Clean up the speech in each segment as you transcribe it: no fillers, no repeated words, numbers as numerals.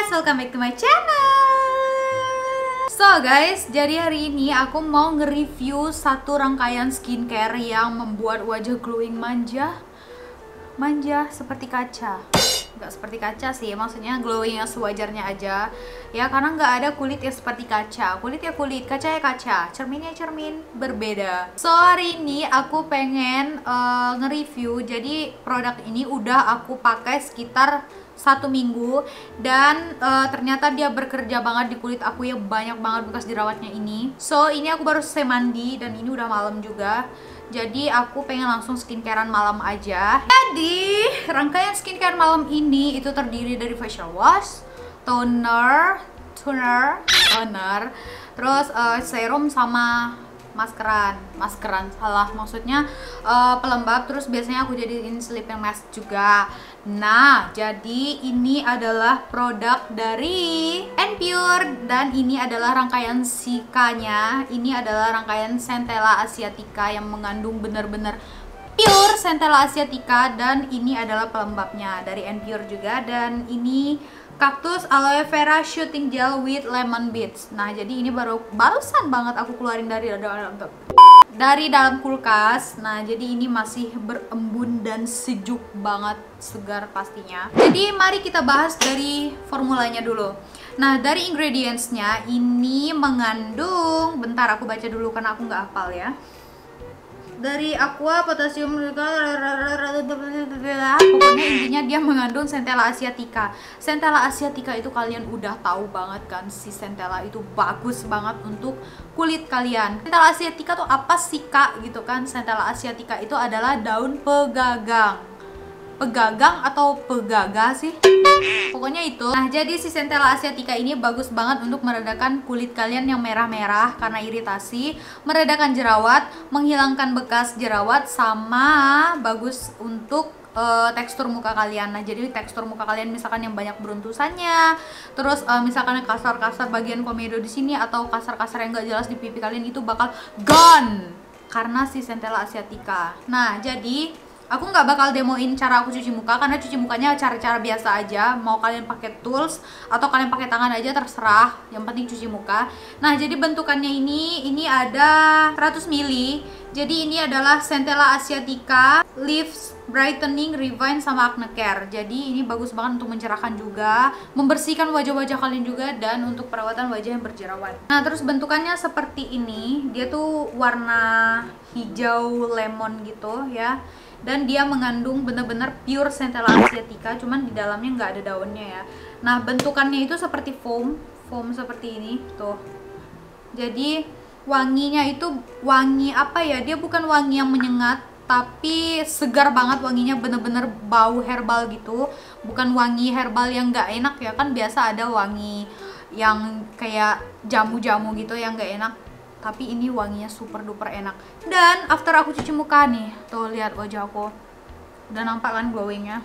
guys, welcome back to my channel. So guys, jadi hari ini aku mau nge-review satu rangkaian skincare yang membuat wajah glowing manja seperti kaca. Nggak seperti kaca sih, maksudnya glowing yang sewajarnya aja ya, karena nggak ada kulit yang seperti kaca. Kulit ya kulit, kaca ya kaca, cermin ya cermin, berbeda. So hari ini aku pengen nge-review. Jadi produk ini udah aku pakai sekitar 1 minggu dan ternyata dia bekerja banget di kulit aku ya, banyak banget bekas jerawatnya ini. So ini aku baru selesai mandi dan ini udah malam juga. Jadi aku pengen langsung skincarean malam aja. Jadi rangkaian skincare malam ini itu terdiri dari facial wash, toner, terus serum sama maskeran salah, maksudnya pelembab. Terus biasanya aku jadiin sleeping mask juga. Nah, jadi ini adalah produk dari N-Pure dan ini adalah rangkaian Cica-nya. Ini adalah rangkaian Centella Asiatica yang mengandung bener-bener pure Centella Asiatica, dan ini adalah pelembabnya dari N-Pure juga. Dan ini Cactus Aloe Vera Shooting Gel with Lemon Beads. Nah, jadi ini barusan banget aku keluarin dari dalam kulkas. Nah, jadi ini masih berembun dan sejuk banget, segar pastinya. Jadi mari kita bahas dari formulanya dulu. Nah, dari ingredientsnya ini mengandung, bentar aku baca dulu karena aku nggak hafal ya. Dari aqua, potasium, pokoknya intinya dia mengandung Centella Asiatica. Centella Asiatica itu kalian udah tahu banget kan, si Centella itu bagus banget untuk kulit kalian. Centella Asiatica tuh apa sih kak gitu kan? Centella Asiatica itu adalah daun pegagang atau pegaga sih, pokoknya itu. Nah, jadi si Centella Asiatica ini bagus banget untuk meredakan kulit kalian yang merah-merah karena iritasi, meredakan jerawat, menghilangkan bekas jerawat, sama bagus untuk tekstur muka kalian. Nah, jadi tekstur muka kalian misalkan yang banyak beruntusannya, terus misalkan kasar-kasar bagian komedo di sini atau kasar-kasar yang gak jelas di pipi kalian, itu bakal gone karena si Centella Asiatica. Nah, jadi aku nggak bakal demoin cara aku cuci muka karena cuci mukanya cara-cara biasa aja. Mau kalian pakai tools atau kalian pakai tangan aja terserah, yang penting cuci muka. Nah, jadi bentukannya ini ada 100 ml. Jadi ini adalah Centella Asiatica Leaves Brightening Revive sama Acne Care. Jadi ini bagus banget untuk mencerahkan juga, membersihkan wajah-wajah kalian juga, dan untuk perawatan wajah yang berjerawat. Nah, terus bentukannya seperti ini. Dia tuh warna hijau lemon gitu ya. Dan dia mengandung bener-bener pure Centella Asiatica, cuman di dalamnya nggak ada daunnya ya. Nah, bentukannya itu seperti foam seperti ini tuh. Jadi wanginya itu wangi apa ya, dia bukan wangi yang menyengat, tapi segar banget wanginya, bener-bener bau herbal gitu. Bukan wangi herbal yang nggak enak ya, kan biasa ada wangi yang kayak jamu-jamu gitu yang nggak enak, tapi ini wanginya super duper enak. Dan after aku cuci muka nih, tuh lihat wajah aku udah nampak kan glowingnya.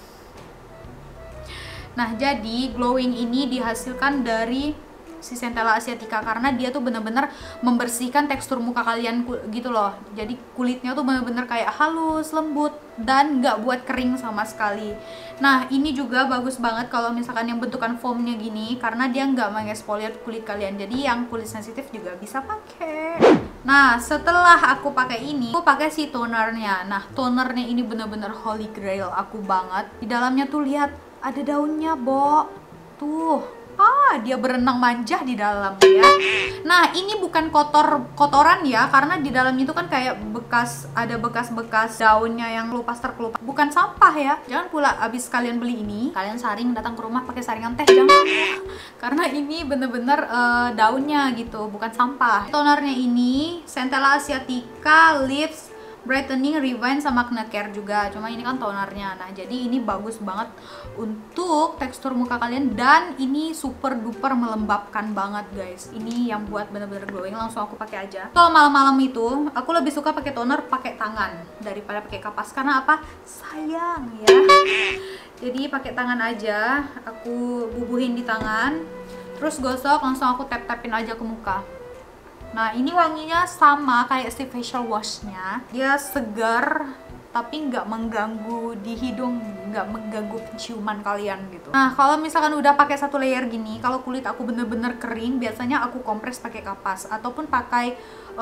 Nah, jadi glowing ini dihasilkan dari si Centella Asiatica karena dia tuh bener-bener membersihkan tekstur muka kalian gitu loh. Jadi kulitnya tuh bener-bener kayak halus, lembut, dan nggak buat kering sama sekali. Nah, ini juga bagus banget kalau misalkan yang bentukan foamnya gini, karena dia nggak mengeksfoliat kulit kalian. Jadi yang kulit sensitif juga bisa pakai. Nah, setelah aku pakai ini, aku pakai si tonernya. Nah, tonernya ini bener-bener holy grail aku banget. Di dalamnya tuh lihat ada daunnya, Bo. Tuh. Dia berenang manja di dalam ya. Nah, ini bukan kotoran ya, karena di dalam itu kan kayak ada bekas-bekas daunnya yang terkelupas. Bukan sampah ya. Jangan pula abis kalian beli ini, kalian saring datang ke rumah pakai saringan teh, jangan. Karena ini bener-bener daunnya gitu, bukan sampah. Tonernya ini Centella Asiatica Lips Brightening Revive sama Acne Care juga, cuma ini kan tonernya. Nah, jadi ini bagus banget untuk tekstur muka kalian, dan ini super duper melembabkan banget guys. Ini yang buat bener-bener glowing, langsung aku pakai aja. Kalau malam-malam itu aku lebih suka pakai toner pakai tangan daripada pakai kapas, karena apa? Sayang ya. Jadi pakai tangan aja, aku bubuhin di tangan, terus gosok, langsung aku tap-tapin aja ke muka. Nah, ini wanginya sama kayak si facial washnya, dia segar, tapi nggak mengganggu di hidung, nggak mengganggu penciuman kalian gitu. Nah kalau misalkan udah pakai satu layer gini, kalau kulit aku bener-bener kering, biasanya aku kompres pakai kapas ataupun pakai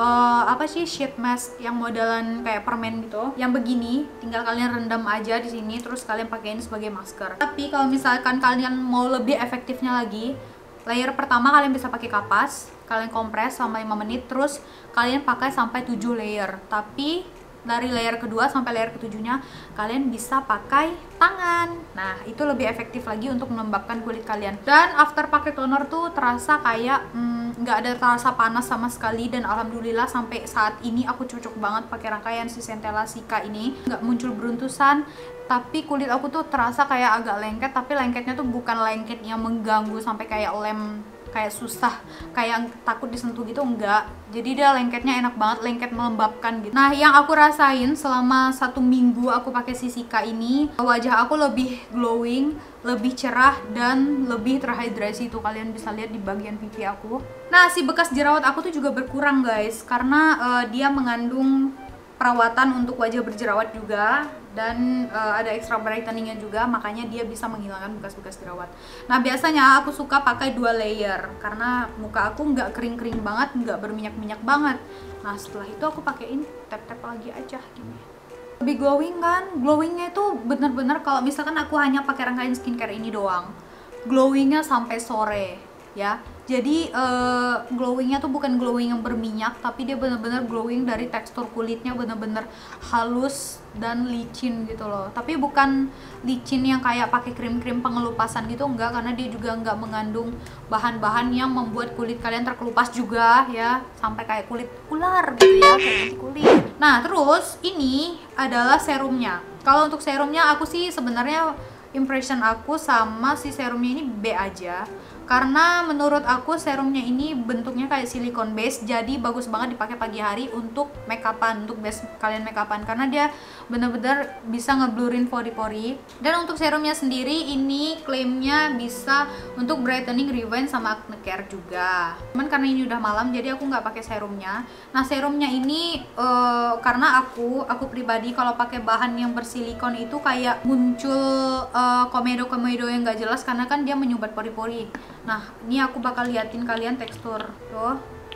apa sih, sheet mask yang modelan kayak permen gitu, yang begini. Tinggal kalian rendam aja di sini, terus kalian pakaiin sebagai masker. Tapi kalau misalkan kalian mau lebih efektifnya lagi, layer pertama kalian bisa pakai kapas, kalian kompres selama 5 menit, terus kalian pakai sampai 7 layer. Tapi dari layer kedua sampai layer ketujuhnya kalian bisa pakai tangan. Nah itu lebih efektif lagi untuk melembabkan kulit kalian. Dan after pakai toner tuh terasa kayak nggak ada rasa panas sama sekali. Dan alhamdulillah sampai saat ini aku cocok banget pakai rangkaian si Centella Cica ini. Nggak muncul beruntusan, tapi kulit aku tuh terasa kayak agak lengket. Tapi lengketnya tuh bukan lengket yang mengganggu sampai kayak lem, kayak susah, kayak takut disentuh gitu, enggak. Jadi dia lengketnya enak banget, lengket melembabkan gitu. Nah yang aku rasain selama 1 minggu aku pakai si Cica ini, wajah aku lebih glowing, lebih cerah, dan lebih terhidrasi. Tuh kalian bisa lihat di bagian pipi aku. Nah si bekas jerawat aku tuh juga berkurang guys, karena dia mengandung perawatan untuk wajah berjerawat juga, dan ada extra brightening-nya juga, makanya dia bisa menghilangkan bekas-bekas jerawat. Nah biasanya aku suka pakai 2 layer karena muka aku nggak kering-kering banget, nggak berminyak-minyak banget. Nah setelah itu aku pakein tap-tap lagi aja gini. Lebih glowing kan? Glowingnya itu bener-bener kalau misalkan aku hanya pakai rangkaian skincare ini doang, glowingnya sampai sore ya. Jadi glowingnya tuh bukan glowing yang berminyak, tapi dia bener-bener glowing dari tekstur kulitnya, bener-bener halus dan licin gitu loh. Tapi bukan licin yang kayak pakai krim-krim pengelupasan gitu, enggak, karena dia juga enggak mengandung bahan-bahan yang membuat kulit kalian terkelupas juga ya, sampai kayak kulit ular gitu ya, kayak kulit. Nah terus ini adalah serumnya. Kalau untuk serumnya aku sih sebenarnya impression aku sama si serumnya ini B aja, karena menurut aku serumnya ini bentuknya kayak silikon base, jadi bagus banget dipakai pagi hari untuk make upan, untuk base kalian make upan, karena dia bener-bener bisa ngeblurin pori-pori. Dan untuk serumnya sendiri ini klaimnya bisa untuk brightening, rewind, sama acne care juga. Cuman karena ini udah malam jadi aku nggak pakai serumnya. Nah serumnya ini karena aku pribadi kalau pakai bahan yang bersilikon itu kayak muncul komedo-komedo yang nggak jelas, karena kan dia menyumbat pori-pori. Nah ini aku bakal liatin kalian tekstur tuh.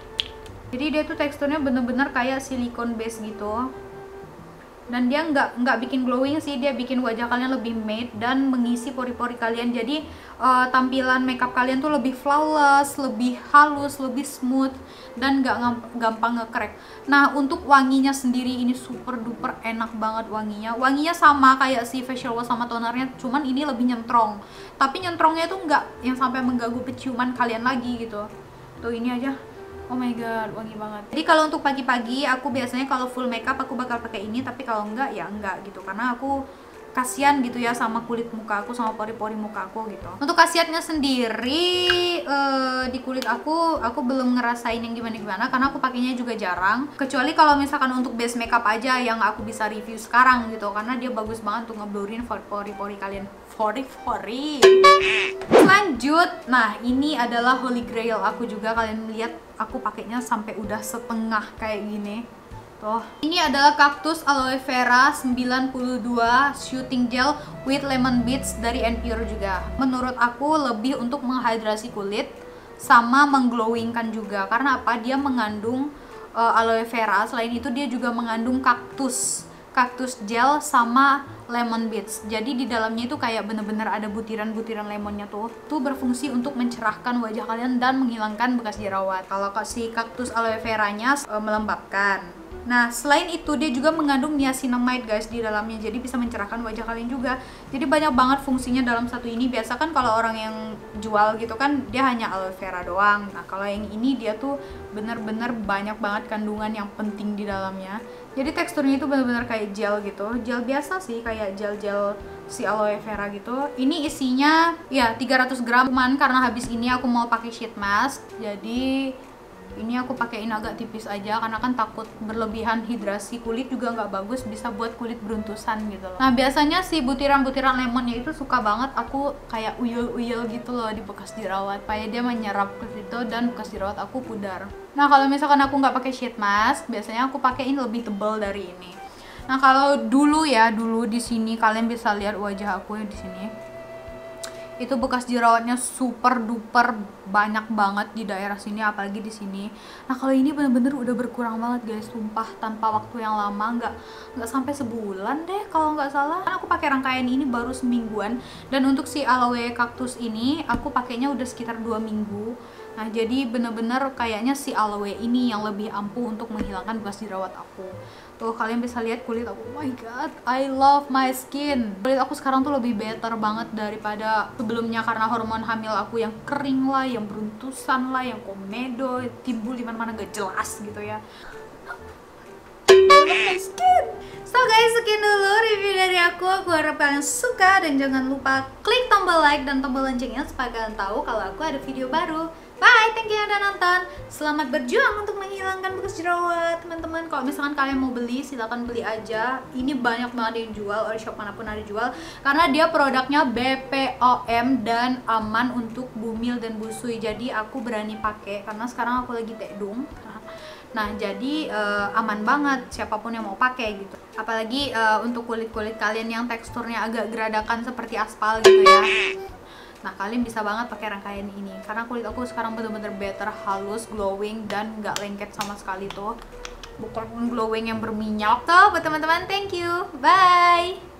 Jadi dia tuh teksturnya bener-bener kayak silikon base gitu, dan dia nggak bikin glowing sih, dia bikin wajah kalian lebih matte dan mengisi pori-pori kalian. Jadi tampilan makeup kalian tuh lebih flawless, lebih halus, lebih smooth, dan nggak gampang nge-crack. Nah untuk wanginya sendiri ini super duper enak banget wanginya. Wanginya sama kayak si facial wash sama tonernya, cuman ini lebih nyentrong. Tapi nyentrongnya tuh nggak yang sampai mengganggu penciuman kalian lagi gitu. Tuh ini aja, oh my god, wangi banget. Jadi kalau untuk pagi-pagi aku biasanya kalau full makeup aku bakal pakai ini, tapi kalau enggak ya enggak gitu, karena aku kasihan gitu ya sama kulit muka aku, sama pori-pori muka aku gitu. Untuk khasiatnya sendiri di kulit aku belum ngerasain yang gimana-gimana, karena aku pakainya juga jarang. Kecuali kalau misalkan untuk base makeup aja yang aku bisa review sekarang gitu, karena dia bagus banget untuk ngeblurin pori-pori kalian. Pori-pori. Lanjut, nah ini adalah holy grail aku juga. Kalian lihat aku pakainya sampai udah setengah kayak gini. Tuh. Ini adalah Cactus Aloe Vera 92 Shooting Gel with Lemon Beads dari Pure juga. Menurut aku lebih untuk menghidrasi kulit sama mengglowingkan juga. Karena apa? Dia mengandung aloe vera. Selain itu dia juga mengandung cactus gel sama lemon beads. Jadi di dalamnya itu kayak bener-bener ada butiran-butiran lemonnya tuh. Tuh berfungsi untuk mencerahkan wajah kalian dan menghilangkan bekas jerawat. Kalau si Cactus Aloe Veranya melembabkan. Nah, selain itu dia juga mengandung niacinamide guys di dalamnya, jadi bisa mencerahkan wajah kalian juga. Jadi banyak banget fungsinya dalam satu ini. Biasa kan kalau orang yang jual gitu kan dia hanya aloe vera doang. Nah, kalau yang ini dia tuh bener-bener banyak banget kandungan yang penting di dalamnya. Jadi teksturnya itu bener-bener kayak gel gitu. Gel biasa sih, kayak gel-gel si aloe vera gitu. Ini isinya ya 300 gram. Cuman karena habis ini aku mau pakai sheet mask, jadi ini aku pakein agak tipis aja, karena kan takut berlebihan hidrasi kulit juga nggak bagus, bisa buat kulit beruntusan gitu loh. Nah biasanya si butiran-butiran lemonnya itu suka banget aku kayak uyel-uyel gitu loh di bekas jerawat, supaya dia menyerap ke situ dan bekas jerawat aku pudar. Nah kalau misalkan aku nggak pakai sheet mask, biasanya aku pakein lebih tebal dari ini. Nah, kalau dulu di sini kalian bisa lihat wajah aku ya di sini. Itu bekas jerawatnya super duper banyak banget di daerah sini, apalagi di sini. Nah, kalau ini bener-bener udah berkurang banget guys, sumpah, tanpa waktu yang lama, nggak sampai sebulan deh kalau nggak salah. Aku pakai rangkaian ini baru semingguan, dan untuk si aloe cactus ini aku pakainya udah sekitar 2 minggu. Nah, jadi bener-bener kayaknya si aloe ini yang lebih ampuh untuk menghilangkan bekas jerawat aku. Tuh, kalian bisa lihat kulit aku. Oh my god, I love my skin. Kulit aku sekarang tuh lebih better banget daripada sebelumnya, karena hormon hamil aku yang kering lah, yang beruntusan lah, yang komedo, timbul di mana-mana gak jelas gitu ya. My skin. So guys, sekian dulu review dari aku. Aku harap kalian suka, dan jangan lupa klik tombol like dan tombol loncengnya supaya kalian tahu kalau aku ada video baru. Bye, thank you yang udah nonton. Selamat berjuang untuk menghilangkan bekas jerawat, teman-teman. Kalau misalkan kalian mau beli, silahkan beli aja. Ini banyak banget yang jual, or shop manapun ada jual, karena dia produknya BPOM dan aman untuk bumil dan busui. Jadi aku berani pakai karena sekarang aku lagi tekdung. Nah, jadi aman banget siapapun yang mau pakai gitu. Apalagi untuk kulit-kulit kalian yang teksturnya agak geradakan seperti aspal gitu ya. Nah, kalian bisa banget pakai rangkaian ini karena kulit aku sekarang bener-bener better, halus, glowing, dan nggak lengket sama sekali tuh. Bukan glowing yang berminyak tuh. Buat teman-teman, thank you, bye.